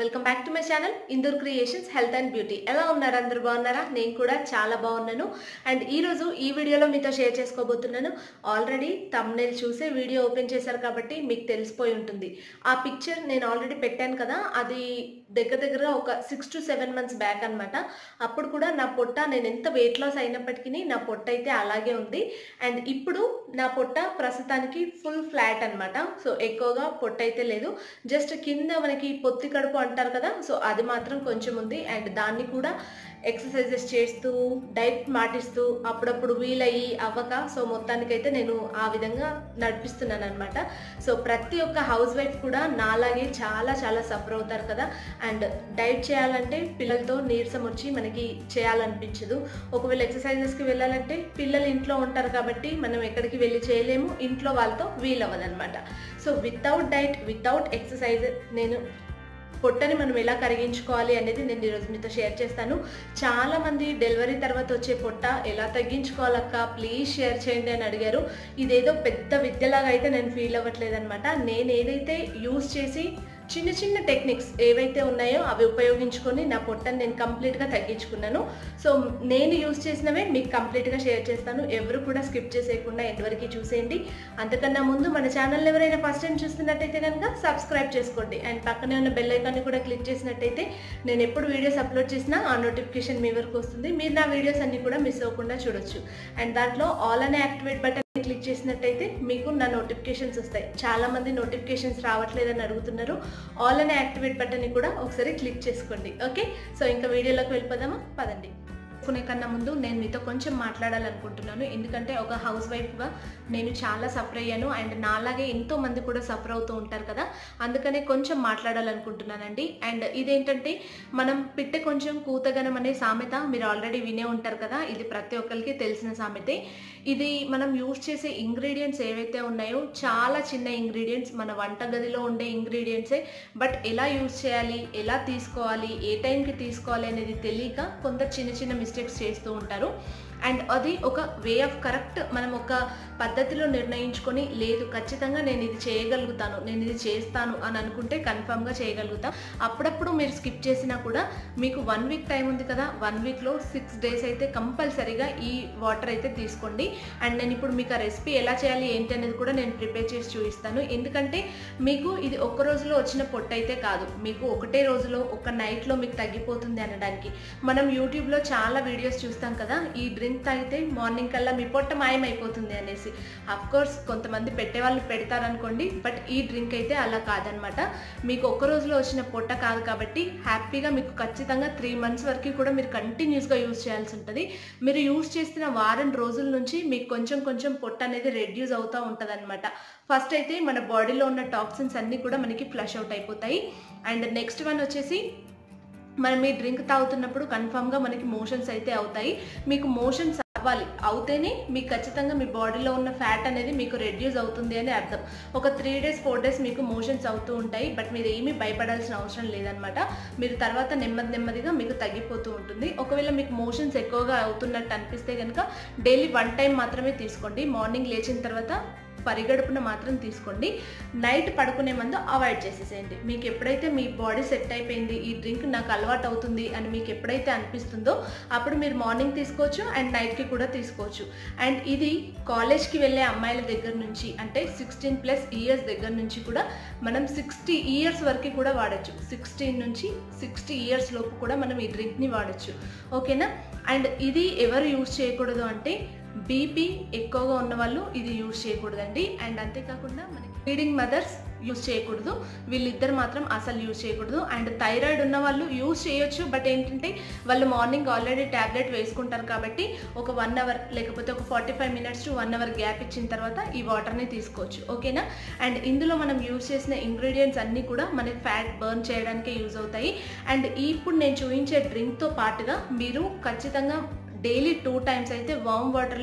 Welcome back to my channel Indur creations health and beauty. ఎలా ఉన్నారు? అందరూ బాగున్నారా? నేను కూడా చాలా బాగున్నాను. అండ్ ఈరోజు ఈ వీడియోలో మీతో షేర్ చేసుకోబోతున్నాను. ఆల్రెడీ థంబ్నెయిల్ చూసే వీడియో ఓపెన్ చేశారు కాబట్టి మీకు తెలిసిపోయి ఉంటుంది. ఆ పిక్చర్ నేను ఆల్రెడీ పెట్టాను కదా, అది దగ్గర ఒక 6 to 7 months బ్యాక్ అనమాట. అప్పుడు కూడా నా పొట్ట, నేను ఎంత వెయిట్ లాస్ అయినప్పటికీ నా పొట్ట అయితే అలాగే ఉంది. అండ్ ఇప్పుడు నా పొట్ట ప్రస్తుతానికి ఫుల్ ఫ్లాట్ అనమాట. సో ఎక్కువగా పొట్ట అయితే లేదు, జస్ట్ కింద మనకి పొత్తి కడుపు అంటారు కదా, సో అది మాత్రం కొంచెం ఉంది. అండ్ దాన్ని కూడా ఎక్సర్సైజెస్ చేస్తూ డైట్ మాటిస్తూ అప్పుడప్పుడు వీలయ్యి అవ్వక, సో మొత్తానికైతే నేను ఆ విధంగా నడిపిస్తున్నాను అనమాట. సో ప్రతి ఒక్క హౌస్ వైఫ్ కూడా నాలాగే చాలా సఫర్ అవుతారు కదా. అండ్ డైట్ చేయాలంటే పిల్లలతో నీరసం వచ్చి మనకి చేయాలనిపించదు. ఒకవేళ ఎక్సర్సైజెస్కి వెళ్ళాలంటే పిల్లలు ఇంట్లో ఉంటారు కాబట్టి మనం ఎక్కడికి వెళ్ళి చేయలేము, ఇంట్లో వాళ్ళతో వీలవ్వదనమాట. So without diet, without exercise నేను పొట్టని మనం ఎలా కరిగించుకోవాలి అనేది నేను ఈరోజు మీతో షేర్ చేస్తాను. చాలామంది డెలివరీ తర్వాత వచ్చే పొట్ట ఎలా తగ్గించుకోవాలక్క ప్లీజ్ షేర్ చేయండి అని అడిగారు. ఇదేదో పెద్ద విద్యలాగా అయితే నేను ఫీల్ అవ్వట్లేదు అనమాట. నేను ఏదైతే యూజ్ చేసి చిన్న టెక్నిక్స్ ఏవైతే ఉన్నాయో అవి ఉపయోగించుకొని నా పొట్టని నేను కంప్లీట్గా తగ్గించుకున్నాను. సో నేను యూజ్ చేసినవే మీకు కంప్లీట్గా షేర్ చేస్తాను. ఎవరు కూడా స్కిప్ చేసేయకుండా ఎండ్ వరకు చూసేయండి. అంతకన్నా ముందు మన ఛానల్ ఎవరైనా ఫస్ట్ టైం చూస్తున్నట్టయితే కనుక సబ్స్క్రైబ్ చేసుకోండి. అండ్ పక్కనే ఉన్న బెల్ ఐకాన్ని కూడా క్లిక్ చేసినట్టయితే నేను ఎప్పుడు వీడియోస్ అప్లోడ్ చేసినా ఆ నోటిఫికేషన్ మీ వరకు వస్తుంది. మీరు నా వీడియోస్ అన్ని కూడా మిస్ అవ్వకుండా చూడొచ్చు. అండ్ దాంట్లో ఆల్ అనే యాక్టివేట్ బటన్ క్లిక్ చేసినట్టయితే మీకు నా నోటిఫికేషన్స్ వస్తాయి. చాలా మంది నోటిఫికేషన్స్ రావట్లేదని అడుగుతున్నారు. ఆల్ అనే యాక్టివేట్ బటన్ని కూడా ఒకసారి క్లిక్ చేసుకోండి. ఓకే, సో ఇంకా వీడియోలోకి వెళ్ళిపోదామా, పదండి. కొనే కన్నా ముందు నేను మీతో కొంచెం మాట్లాడాలనుకుంటున్నాను. ఎందుకంటే ఒక హౌస్ వైఫ్గా నేను చాలా సఫర్ అయ్యాను. అండ్ నాలాగే ఎంతో మంది కూడా సఫర్ అవుతూ ఉంటారు కదా, అందుకనే కొంచెం మాట్లాడాలనుకుంటున్నానండి. అండ్ ఇదేంటంటే మనం పిట్ట కొంచెం కూతగనం అనే సామెత మీరు ఆల్రెడీ వినే ఉంటారు కదా. ఇది ప్రతి ఒక్కరికి తెలిసిన సామెతే. ఇది మనం యూజ్ చేసే ఇంగ్రీడియంట్స్ ఏవైతే ఉన్నాయో చాలా చిన్న ఇంగ్రీడియంట్స్, మన వంటగదిలో ఉండే ఇంగ్రీడియంట్సే. బట్ ఎలా యూజ్ చేయాలి, ఎలా తీసుకోవాలి, ఏ టైంకి తీసుకోవాలి అనేది తెలియక కొందరు చిన్న మిస్టేక్స్ చేస్తూ ఉంటారు. అండ్ అది ఒక వే ఆఫ్ కరెక్ట్ మనం ఒక పద్ధతిలో నిర్ణయించుకొని, లేదు ఖచ్చితంగా నేను ఇది చేయగలుగుతాను, నేను ఇది చేస్తాను అని అనుకుంటే కన్ఫామ్గా చేయగలుగుతాం. అప్పుడప్పుడు మీరు స్కిప్ చేసినా కూడా మీకు 1 week టైం ఉంది కదా, 1 weekలో 6 days అయితే కంపల్సరీగా ఈ వాటర్ అయితే తీసుకోండి. అండ్ నేను ఇప్పుడు మీకు ఆ రెసిపీ ఎలా చేయాలి ఏంటి అనేది కూడా నేను ప్రిపేర్ చేసి చూపిస్తాను. ఎందుకంటే మీకు ఇది ఒక్క రోజులో వచ్చిన పొట్ట అయితే కాదు, మీకు ఒకటే రోజులో ఒక నైట్లో మీకు తగ్గిపోతుంది అనడానికి. మనం యూట్యూబ్లో చాలా వీడియోస్ చూస్తాం కదా, ఈ డ్రింక్ తాగితే మార్నింగ్ కల్లా మీ పొట్ట మాయమైపోతుంది అనేసి. అఫ్కోర్స్ కొంతమంది పెట్టేవాళ్ళు పెడతారనుకోండి, బట్ ఈ డ్రింక్ అయితే అలా కాదనమాట. మీకు ఒక్క రోజులో వచ్చిన పొట్ట కాదు కాబట్టి హ్యాపీగా మీకు ఖచ్చితంగా 3 months వరకు కూడా మీరు కంటిన్యూస్గా యూజ్ చేయాల్సి ఉంటుంది. మీరు యూజ్ చేసిన వారం రోజుల నుంచి మీకు కొంచెం పొట్ట అనేది రెడ్యూస్ అవుతూ ఉంటుంది అనమాట. ఫస్ట్ అయితే మన బాడీలో ఉన్న టాక్సిన్స్ అన్నీ కూడా మనకి ఫ్లష్ అవుట్ అయిపోతాయి. అండ్ నెక్స్ట్ వన్ వచ్చేసి, మనం ఈ డ్రింక్ తాగుతున్నప్పుడు కన్ఫామ్గా మనకి మోషన్స్ అయితే అవుతాయి. మీకు మోషన్స్ అవ్వాలి, అవుతేనే మీకు ఖచ్చితంగా మీ బాడీలో ఉన్న ఫ్యాట్ అనేది మీకు రెడ్యూస్ అవుతుంది అని అర్థం. ఒక 3 days 4 days మీకు మోషన్స్ అవుతూ ఉంటాయి, బట్ మీరు ఏమీ భయపడాల్సిన అవసరం లేదనమాట. మీరు తర్వాత నెమ్మదిగా మీకు తగ్గిపోతూ ఉంటుంది. ఒకవేళ మీకు మోషన్స్ ఎక్కువగా అవుతున్నట్టు అనిపిస్తే కనుక డైలీ 1 time మాత్రమే తీసుకోండి. మార్నింగ్ లేచిన తర్వాత పరిగడుపున మాత్రం తీసుకోండి. నైట్ పడుకునే ముందు అవాయిడ్ చేసేసేయండి. మీకు ఎప్పుడైతే మీ బాడీ సెట్ అయిపోయింది, ఈ డ్రింక్ నాకు అలవాటు అవుతుంది అని మీకు ఎప్పుడైతే అనిపిస్తుందో అప్పుడు మీరు మార్నింగ్ తీసుకోవచ్చు అండ్ నైట్కి కూడా తీసుకోవచ్చు. అండ్ ఇది కాలేజ్కి వెళ్ళే అమ్మాయిల దగ్గర నుంచి, అంటే 16+ years దగ్గర నుంచి కూడా మనం 60 years వరకు కూడా వాడచ్చు. 16 నుంచి 60 years లోపు కూడా మనం ఈ డ్రింక్ని వాడచ్చు. ఓకేనా. అండ్ ఇది ఎవరు యూజ్ చేయకూడదు అంటే బీపీ ఎక్కువగా ఉన్న వాళ్ళు ఇది యూజ్ చేయకూడదండి. అండ్ అంతేకాకుండా మనకి ఫీడింగ్ మదర్స్ యూజ్ చేయకూడదు, వీళ్ళిద్దరు మాత్రం అసలు యూజ్ చేయకూడదు. అండ్ థైరాయిడ్ ఉన్న వాళ్ళు యూజ్ చేయొచ్చు, బట్ ఏంటంటే వాళ్ళు మార్నింగ్ ఆల్రెడీ ట్యాబ్లెట్ వేసుకుంటారు కాబట్టి ఒక 1 hour లేకపోతే ఒక 45 minutes to 1 hour గ్యాప్ ఇచ్చిన తర్వాత ఈ వాటర్ని తీసుకోవచ్చు. ఓకేనా. అండ్ ఇందులో మనం యూజ్ చేసిన ఇంగ్రీడియంట్స్ అన్నీ కూడా మనకి ఫ్యాట్ బర్న్ చేయడానికే యూజ్ అవుతాయి. అండ్ ఇప్పుడు నేను చూపించే డ్రింక్తో పాటుగా మీరు ఖచ్చితంగా డైలీ 2 times అయితే వామ్ వాటర్లో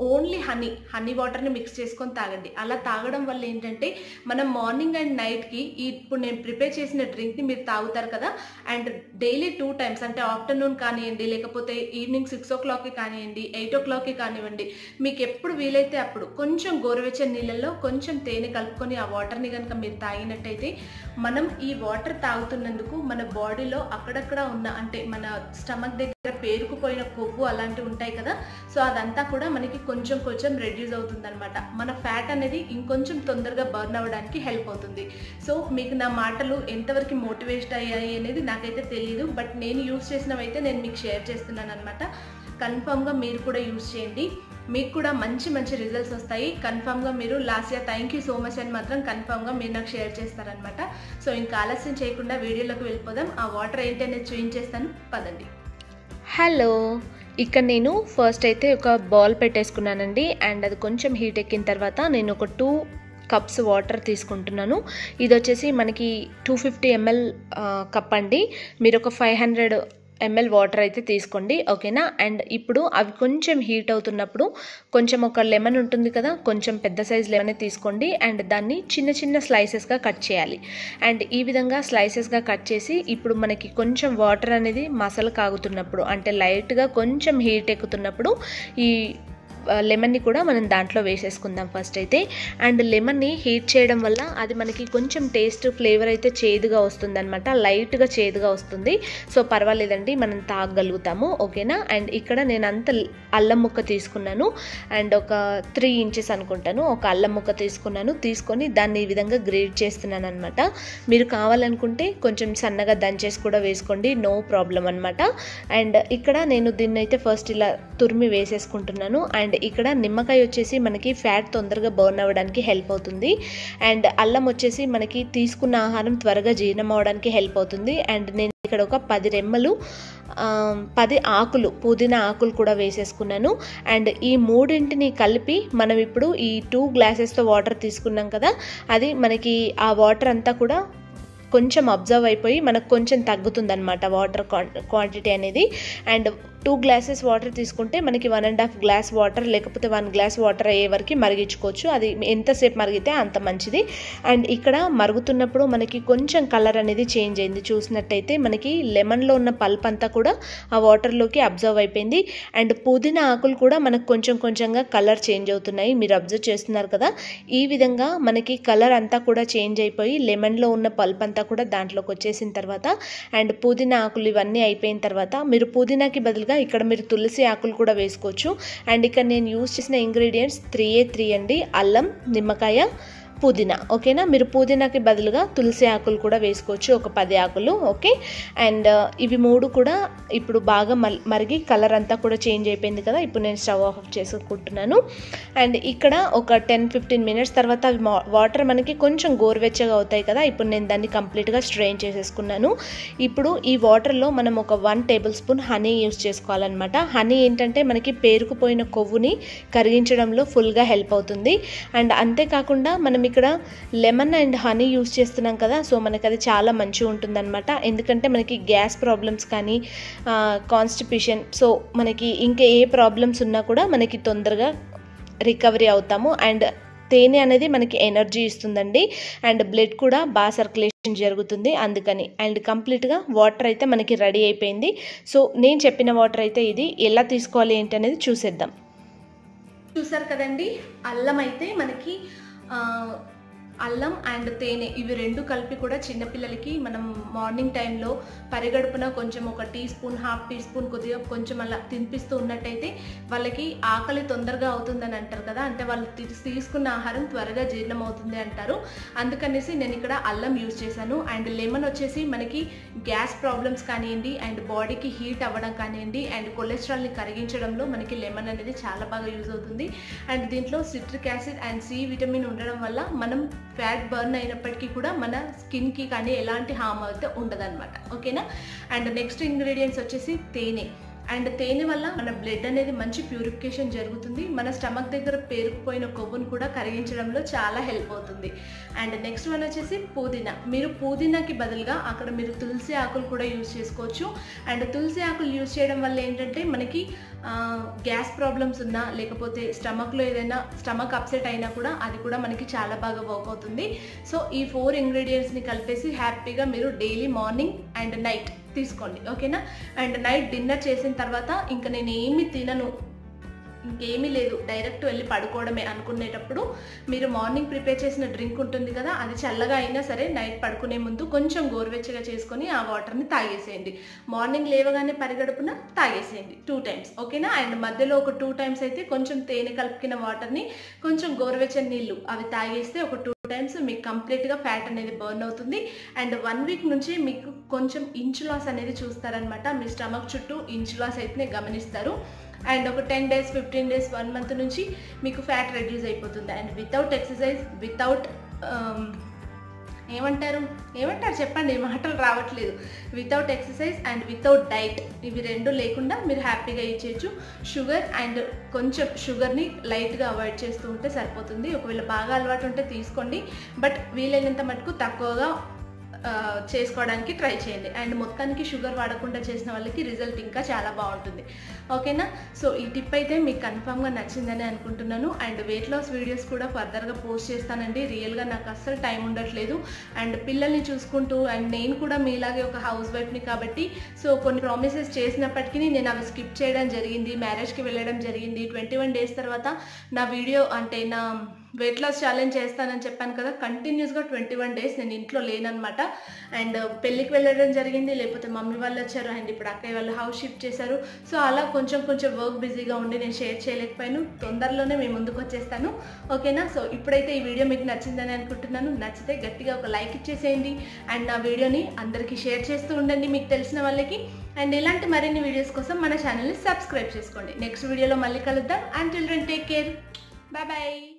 ఓన్లీ హనీ వాటర్ని మిక్స్ చేసుకొని తాగండి. అలా తాగడం వల్ల ఏంటంటే మనం మార్నింగ్ అండ్ నైట్కి ఇప్పుడు నేను ప్రిపేర్ చేసిన డ్రింక్ని మీరు తాగుతారు కదా, అండ్ డైలీ 2 టైమ్స్ అంటే ఆఫ్టర్నూన్ కానివ్వండి, లేకపోతే ఈవినింగ్ 6 o'clockకి కానివ్వండి, 8 o'clockకి కానివ్వండి, మీకు ఎప్పుడు వీలైతే అప్పుడు కొంచెం గోరువెచ్చని నీళ్ళల్లో కొంచెం తేనె కలుపుకొని ఆ వాటర్ని కనుక మీరు తాగినట్టయితే మనం ఈ వాటర్ తాగుతున్నందుకు మన బాడీలో అక్కడక్కడ ఉన్న అంటే మన స్టమక్ దగ్గర పేరుకుపోయిన కొవ్వు అలాంటివి ఉంటాయి కదా, సో అదంతా కూడా మనకి కొంచెం కొంచెం రెడ్యూస్ అవుతుంది అనమాట. మన ఫ్యాట్ అనేది ఇంకొంచెం తొందరగా బర్న్ అవ్వడానికి హెల్ప్ అవుతుంది. సో మీకు నా మాటలు ఎంతవరకు మోటివేట్ అయ్యాయి అనేది నాకైతే తెలియదు, బట్ నేను యూజ్ చేసినవైతే నేను మీకు షేర్ చేస్తున్నాను అనమాట. కన్ఫామ్గా మీరు కూడా యూజ్ చేయండి, మీకు కూడా మంచి మంచి రిజల్ట్స్ వస్తాయి. కన్ఫామ్గా మీరు last year thank you so much అని మాత్రం కన్ఫామ్గా మీరు నాకు షేర్ చేస్తారనమాట. సో ఇంకా ఆలస్యం చేయకుండా వీడియోలోకి వెళ్ళిపోదాం. ఆ వాటర్ ఏంటి అనేది చూపించేస్తాను, పదండి. హలో, ఇక్కడ నేను ఫస్ట్ అయితే ఒక బౌల్ పెట్టేసుకున్నానండి, అండ్ అది కొంచెం హీట్ ఎక్కిన తర్వాత నేను ఒక 2 cups వాటర్ తీసుకుంటున్నాను. ఇది వచ్చేసి మనకి 250 ml కప్ అండి. మీరు ఒక 500 ml వాటర్ అయితే తీసుకోండి, ఓకేనా. అండ్ ఇప్పుడు అవి కొంచెం హీట్ అవుతున్నప్పుడు కొంచెం ఒక లెమన్ ఉంటుంది కదా, కొంచెం పెద్ద సైజ్ లెమన్ తీసుకోండి, అండ్ దాన్ని చిన్న చిన్న స్లైసెస్గా కట్ చేయాలి. అండ్ ఈ విధంగా స్లైసెస్గా కట్ చేసి ఇప్పుడు మనకి కొంచెం వాటర్ అనేది మసలు కాగుతున్నప్పుడు అంటే లైట్గా కొంచెం హీట్ ఎక్కుతున్నప్పుడు ఈ లెమన్ని కూడా మనం దాంట్లో వేసేసుకుందాం ఫస్ట్ అయితే. అండ్ లెమన్ని హీట్ చేయడం వల్ల అది మనకి కొంచెం టేస్ట్ ఫ్లేవర్ అయితే చేదుగా వస్తుంది అనమాట, లైట్గా చేదుగా వస్తుంది. సో పర్వాలేదండి, మనం తాగగలుగుతాము, ఓకేనా. అండ్ ఇక్కడ నేను అంత అల్లం ముక్క తీసుకున్నాను, అండ్ ఒక 3 inches అనుకుంటాను ఒక అల్లం ముక్క తీసుకున్నాను. తీసుకొని దాన్ని ఈ విధంగా గ్రేట్ చేస్తున్నాను అనమాట. మీరు కావాలనుకుంటే కొంచెం సన్నగా దంచేసి కూడా వేసుకోండి, నో ప్రాబ్లం అనమాట. అండ్ ఇక్కడ నేను దీన్ని అయితే ఫస్ట్ ఇలా తురిమి వేసేసుకుంటున్నాను. అండ్ ఇక్కడ నిమ్మకాయ వచ్చేసి మనకి ఫ్యాట్ తొందరగా బర్న్ అవ్వడానికి హెల్ప్ అవుతుంది. అండ్ అల్లం వచ్చేసి మనకి తీసుకున్న ఆహారం త్వరగా జీర్ణం అవ్వడానికి హెల్ప్ అవుతుంది. అండ్ నేను ఇక్కడ ఒక 10 రెమ్మలు 10 ఆకులు పుదీనా ఆకులు కూడా వేసేసుకున్నాను. అండ్ ఈ మూడింటిని కలిపి మనం ఇప్పుడు ఈ 2 glasses వాటర్ తీసుకున్నాం కదా, అది మనకి ఆ వాటర్ అంతా కూడా కొంచెం అబ్జర్వ్ అయిపోయి మనకు కొంచెం తగ్గుతుంది అనమాట వాటర్ క్వాంటిటీ అనేది. అండ్ 2 glasses వాటర్ తీసుకుంటే మనకి 1.5 glass వాటర్ లేకపోతే 1 glass వాటర్ అయ్యే వరకు మరిగించుకోవచ్చు, అది ఎంతసేపు మరిగితే అంత మంచిది. అండ్ ఇక్కడ మరుగుతున్నప్పుడు మనకి కొంచెం కలర్ అనేది చేంజ్ అయింది, చూసినట్టయితే మనకి లెమన్లో ఉన్న పల్ప్ అంతా కూడా ఆ వాటర్లోకి అబ్జర్వ్ అయిపోయింది. అండ్ పుదీనా ఆకులు కూడా మనకు కొంచెం కొంచెంగా కలర్ చేంజ్ అవుతున్నాయి, మీరు అబ్జర్వ్ చేస్తున్నారు కదా. ఈ విధంగా మనకి కలర్ అంతా కూడా చేంజ్ అయిపోయి లెమన్లో ఉన్న పల్ప్ అంతా కూడా దాంట్లోకి వచ్చేసిన తర్వాత అండ్ పుదీనా ఆకులు ఇవన్నీ అయిపోయిన తర్వాత మీరు పుదీనాకి బదులుగా ఇక్కడ మీరు తులసి ఆకులు కూడా వేసుకోవచ్చు. అండ్ ఇక్కడ నేను యూజ్ చేసిన ఇంగ్రీడియంట్స్ 3 అండి, అల్లం, నిమ్మకాయ, పుదీనా, ఓకేనా. మీరు పుదీనాకి బదులుగా తులసి ఆకులు కూడా వేసుకోవచ్చు, ఒక 10 ఆకులు, ఓకే. అండ్ ఇవి 3 కూడా ఇప్పుడు బాగా మరిగి కలర్ అంతా కూడా చేంజ్ అయిపోయింది కదా. ఇప్పుడు నేను స్టవ్ ఆఫ్ చేసుకుంటున్నాను. అండ్ ఇక్కడ ఒక 10-15 minutes తర్వాత అవి వాటర్ మనకి కొంచెం గోరువెచ్చగా అవుతాయి కదా. ఇప్పుడు నేను దాన్ని కంప్లీట్గా స్ట్రెయిన్ చేసేసుకున్నాను. ఇప్పుడు ఈ వాటర్లో మనం ఒక 1 tablespoon హనీ యూస్ చేసుకోవాలన్నమాట. హనీ ఏంటంటే మనకి పేరుకుపోయిన కొవ్వుని కరిగించడంలో ఫుల్గా హెల్ప్ అవుతుంది. అండ్ అంతేకాకుండా మనం ఇక్కడ లెమన్ అండ్ హనీ యూస్ చేస్తున్నాం కదా, సో మనకి అది చాలా మంచిగా ఉంటుందన్నమాట. ఎందుకంటే మనకి గ్యాస్ ప్రాబ్లమ్స్ కానీ కాన్స్టిపేషన్, సో మనకి ఇంకా ఏ ప్రాబ్లమ్స్ ఉన్నా కూడా మనకి తొందరగా రికవరీ అవుతాము. అండ్ తేనె అనేది మనకి ఎనర్జీ ఇస్తుందండి, అండ్ బ్లడ్ కూడా బాగా సర్క్యులేషన్ జరుగుతుంది అందుకని. అండ్ కంప్లీట్గా వాటర్ అయితే మనకి రెడీ అయిపోయింది. సో నేను చెప్పిన వాటర్ అయితే ఇది ఎలా తీసుకోవాలి ఏంటి అనేది చూసేద్దాం. చూసారు కదండి, అల్లం అయితే మనకి అల్లం అండ్ తేనె ఇవి 2 కలిపి కూడా చిన్నపిల్లలకి మనం మార్నింగ్ టైంలో పరిగడుపున కొంచెం ఒక 1 teaspoon 1/2 teaspoon కొద్దిగా కొంచెం అలా తినిపిస్తూ ఉన్నట్టయితే వాళ్ళకి ఆకలి తొందరగా అవుతుందని అంటారు కదా, అంటే వాళ్ళు తీసుకున్న ఆహారం త్వరగా జీర్ణం అవుతుంది అంటారు. అందుకనేసి నేను ఇక్కడ అల్లం యూజ్ చేశాను. అండ్ లెమన్ వచ్చేసి మనకి గ్యాస్ ప్రాబ్లమ్స్ కానివ్వండి, అండ్ బాడీకి హీట్ అవ్వడం కానివ్వండి, అండ్ కొలెస్ట్రాల్ని కరిగించడంలో మనకి లెమన్ అనేది చాలా బాగా యూజ్ అవుతుంది. అండ్ దీంట్లో citric acid and C vitamin ఉండడం వల్ల మనం ఫ్యాట్ బర్న్ అయినప్పటికీ కూడా మన స్కిన్కి కానీ ఎలాంటి హామ్ అయితే ఉండదన్నమాట, ఓకేనా. అండ్ నెక్స్ట్ ఇంగ్రీడియంట్స్ వచ్చేసి తేనె. అండ్ తేనె వల్ల మన బ్లడ్ అనేది మంచి ప్యూరిఫికేషన్ జరుగుతుంది, మన స్టమక్ దగ్గర పేరుకుపోయిన కొవ్వును కూడా కరిగించడంలో చాలా హెల్ప్ అవుతుంది. అండ్ నెక్స్ట్ వన్ వచ్చేసి పుదీనా. మీరు పుదీనాకి బదులుగా అక్కడ మీరు తులసి ఆకులు కూడా యూజ్ చేసుకోవచ్చు. అండ్ తులసి ఆకులు యూజ్ చేయడం వల్ల ఏంటంటే మనకి గ్యాస్ ప్రాబ్లమ్స్ ఉన్నా లేకపోతే స్టమక్లో ఏదైనా స్టమక్ అప్సెట్ అయినా కూడా అది కూడా మనకి చాలా బాగా వర్క్ అవుతుంది. సో ఈ 4 ఇంగ్రీడియంట్స్ని కలిపేసి హ్యాపీగా మీరు డైలీ మార్నింగ్ అండ్ నైట్ తీసుకోండి, ఓకేనా. అండ్ నైట్ డిన్నర్ చేసిన తర్వాత ఇంకా నేను ఏమి తినను, ఇంకేమీ లేదు, డైరెక్ట్ వెళ్ళి పడుకోవడమే అనుకునేటప్పుడు మీరు మార్నింగ్ ప్రిపేర్ చేసిన డ్రింక్ ఉంటుంది కదా, అది చల్లగా అయినా సరే నైట్ పడుకునే ముందు కొంచెం గోరువెచ్చగా చేసుకొని ఆ వాటర్ని తాగేసేయండి. మార్నింగ్ లేవగానే పరిగడుపున తాగేసేయండి 2 times, ఓకేనా. అండ్ మధ్యలో ఒక 2 times అయితే కొంచెం తేనె కలుపుకిన వాటర్ని కొంచెం గోరువెచ్చని నీళ్ళు అవి తాగేస్తే ఒక 2 times మీకు కంప్లీట్గా ఫ్యాట్ అనేది బర్న్ అవుతుంది. అండ్ 1 week నుంచి మీకు కొంచెం ఇంచ్ లాస్ అనేది చూస్తారనమాట. మీ స్టమక్ చుట్టూ ఇంచ్ లాస్ అయితే గమనిస్తారు. అండ్ ఒక 10 days 15 days 1 month నుంచి మీకు ఫ్యాట్ రెడ్యూస్ అయిపోతుంది. అండ్ వితౌట్ ఎక్సర్సైజ్, వితౌట్ ఏమంటారు చెప్పండి, మాటలు రావట్లేదు. Without exercise and without diet, ఇవి 2 లేకుండా మీరు హ్యాపీగా ఇచ్చేయచ్చు. షుగర్ అండ్ కొంచెం షుగర్ని లైట్గా అవాయిడ్ చేస్తూ ఉంటే సరిపోతుంది. ఒకవేళ బాగా అలవాటు ఉంటే తీసుకోండి, బట్ వీలైనంత మటుకు తక్కువగా చేసుకోవడానికి ట్రై చేయండి. అండ్ మొత్తానికి షుగర్ వాడకుండా చేసిన వాళ్ళకి రిజల్ట్ ఇంకా చాలా బాగుంటుంది, ఓకేనా. సో ఈ టిప్ అయితే మీకు కన్ఫామ్గా నచ్చిందని అనుకుంటున్నాను. అండ్ వెయిట్ లాస్ వీడియోస్ కూడా ఫర్దర్గా పోస్ట్ చేస్తానండి. రియల్గా నాకు అస్సలు టైం ఉండట్లేదు. అండ్ పిల్లల్ని చూసుకుంటూ, అండ్ నేను కూడా మీలాగే ఒక హౌస్ వైఫ్ని కాబట్టి సో కొన్ని ప్రామిసెస్ చేసినప్పటికీ నేను అవి స్కిప్ చేయడం జరిగింది. మ్యారేజ్కి వెళ్ళడం జరిగింది. 21 days తర్వాత నా వీడియో అంటే నా వెయిట్ లాస్ ఛాలెంజ్ చేస్తానని చెప్పాను కదా, కంటిన్యూస్గా 21 days నేను ఇంట్లో లేననమాట. అండ్ పెళ్ళికి వెళ్ళడం జరిగింది, లేకపోతే మమ్మీ వాళ్ళు వచ్చారు, అండ్ ఇప్పుడు అక్కయ్య వాళ్ళు హౌస్ షిఫ్ట్ చేశారు. సో అలా కొంచెం వర్క్ బిజీగా ఉండి నేను షేర్ చేయలేకపోయాను. తొందరలోనే మేము ముందుకు వచ్చేస్తాను, ఓకేనా. సో ఇప్పుడైతే ఈ వీడియో మీకు నచ్చిందని అనుకుంటున్నాను. నచ్చితే గట్టిగా ఒక లైక్ ఇచ్చేసేయండి. అండ్ నా వీడియోని అందరికీ షేర్ చేస్తూ ఉండండి మీకు తెలిసిన వాళ్ళకి. అండ్ ఇలాంటి మరిన్ని వీడియోస్ కోసం మన ఛానల్ని సబ్స్క్రైబ్ చేసుకోండి. నెక్స్ట్ వీడియోలో మళ్ళీ కలుద్దాం. Until then take care, bye bye.